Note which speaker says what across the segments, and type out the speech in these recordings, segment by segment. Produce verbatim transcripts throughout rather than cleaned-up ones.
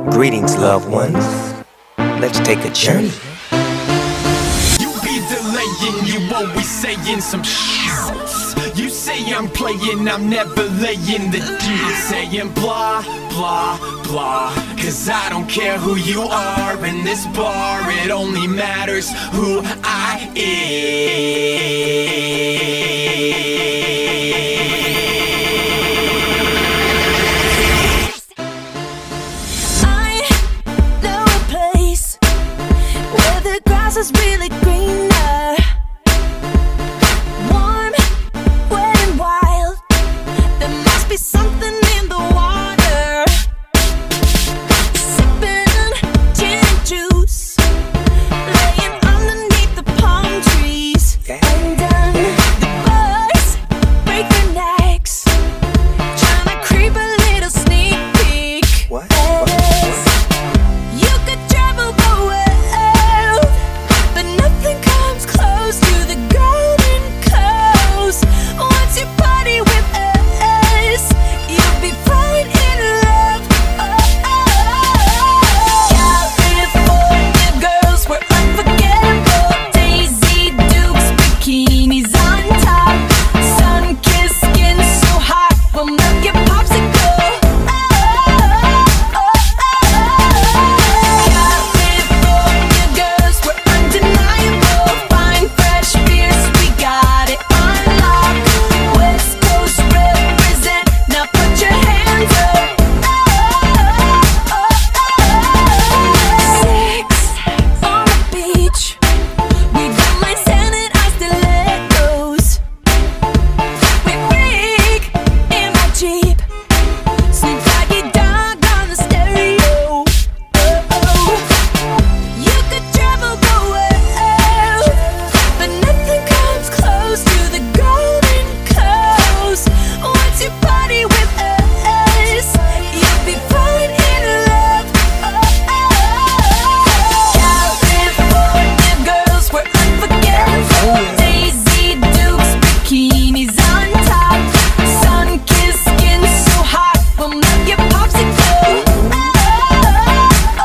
Speaker 1: Greetings, loved ones. Let's take a journey.
Speaker 2: You be delaying, you always saying some shit. You say I'm playing, I'm never laying the deal. Saying blah, blah, blah. Cause I don't care who you are in this bar. It only matters who I
Speaker 3: am. Is really greener, warm, wet and wild. There must be something in the water. Sipping gin and juice, laying underneath the palm trees. And then the boys break their necks, trying to creep a little sneak peek.
Speaker 1: What?
Speaker 3: As you could travel the world, nothing comes close to the Golden Coast. Once you party with us, you'll be falling in love. Oh, oh, oh. California girls were unforgettable. Daisy Dukes, bikinis on top, sun-kissed skin so hot will melt your popsicle. Oh, oh, oh, oh. California girls were undeniable. Fine, fresh beers, we got it on lock. West Coast represent, now put your hands up. Oh, oh, oh. Sex on the beach, we don't mind sanitized stilettos. We freak in my Jeep, Snoop Doggy Dogg on the stereo. Oh, oh. You could travel the world, but nothing comes close to the Golden Coast. Once you party with us, you'll be falling in love. Oh, oh, oh. California girls were unforgettable. Daisy Dukes, bikinis on top, sun-kissed skin so hot will melt your popsicle. Oh, oh,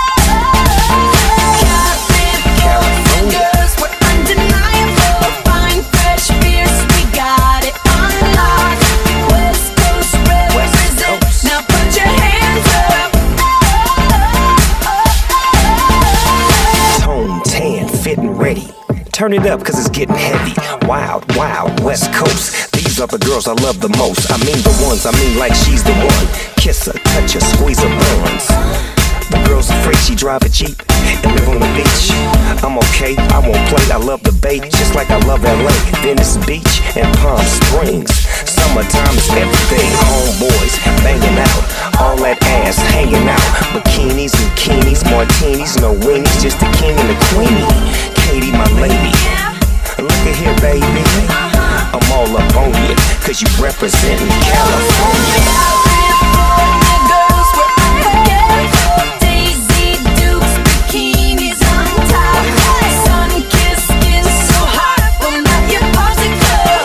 Speaker 3: oh, oh. California girls were undeniable. Fine, fresh beers, we got it on lock. West Coast represent, now put your hands up. Oh, oh, oh.
Speaker 1: Tone, tan, fit and ready. Turn it up, cause it's getting heavy. Wild, wild, West Coast. These are the girls I love the most. I mean the ones, I mean like she's the one. Kiss her, touch her, squeeze her buns. The girl's afraid she drive a Jeep and live on the beach. I'm okay, I won't play, I love the bay, just like I love L A, Venice Beach, and Palm Springs. Summertime is everything, homeboys banging out, all that ass hanging out. Bikinis, bikinis, martinis, no weenies, just the king and the queenie. Katie, my lady, look at here, baby, I'm all up on you, cause you representin' California.
Speaker 3: California girls were unforgettable. Daisy Dukes, bikinis on top, sun-kissed skin so hot will melt your popsicle.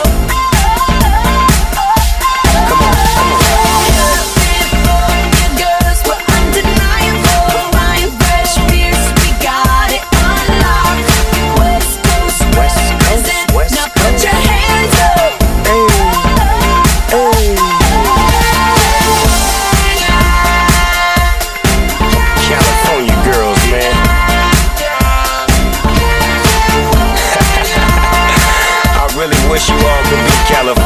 Speaker 1: Come on, come on.
Speaker 3: California girls were undeniable. Fine, fresh beers, we got it on lock. West Coast
Speaker 1: West Coast,
Speaker 3: represent,
Speaker 1: West
Speaker 3: now put your hands up.
Speaker 1: Hey, hey. California girls, man. I really wish you all could be California.